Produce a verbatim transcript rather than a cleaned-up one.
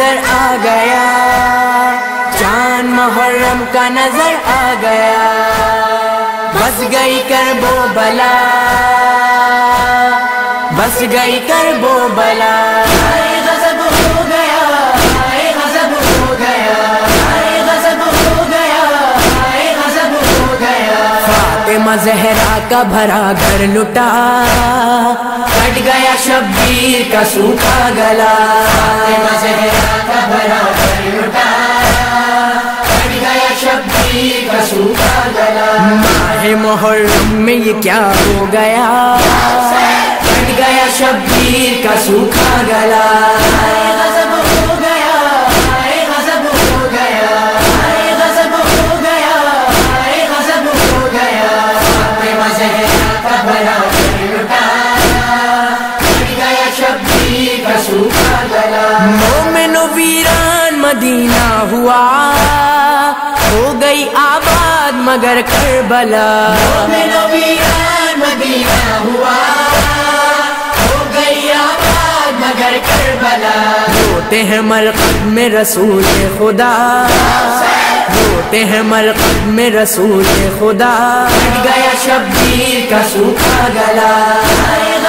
نظر آ گیا، چاند محرم کا نظر آ گیا، بس گئی کرب و بلا، بس گئی کرب و بلا، غضب ہو گیا، غضب ہو گیا، غضب ہو گیا، غضب ہو گیا، فاطمہ زہرا کا بھرا گھر لٹا، کٹ گیا شبیر کا سوکھا گلا، فاطمہ زہرا کا بھرا گھر لٹا، کٹ گیا شبیر کا سوکھا گلا، ماہ محرم میں یہ کیا ہو گیا، کٹ گیا شبیر کا سوکھا گلا، غضب ہو گیا، غضب ہو گیا، غضب ہو گیا، غضب ہو گیا، فاطمہ زہرا کا بھرا گھر لٹا، کٹ گیا شبیر کا سوکھا گلا، مومن و ویران مدینہ ہوا، ہو گئی آباد مگر کربلا، مومن و ویران مدینہ ہوا، ہو گئی آباد مگر کربلا، روتے ہیں مرقد میں رسول خدا، روتے ہیں مرقد میں رسول خدا، کٹ گیا شبیر کا سوکھا گلا،